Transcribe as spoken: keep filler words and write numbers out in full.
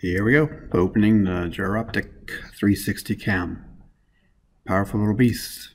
Here we go, opening the Giroptic three sixty cam. Powerful little beast.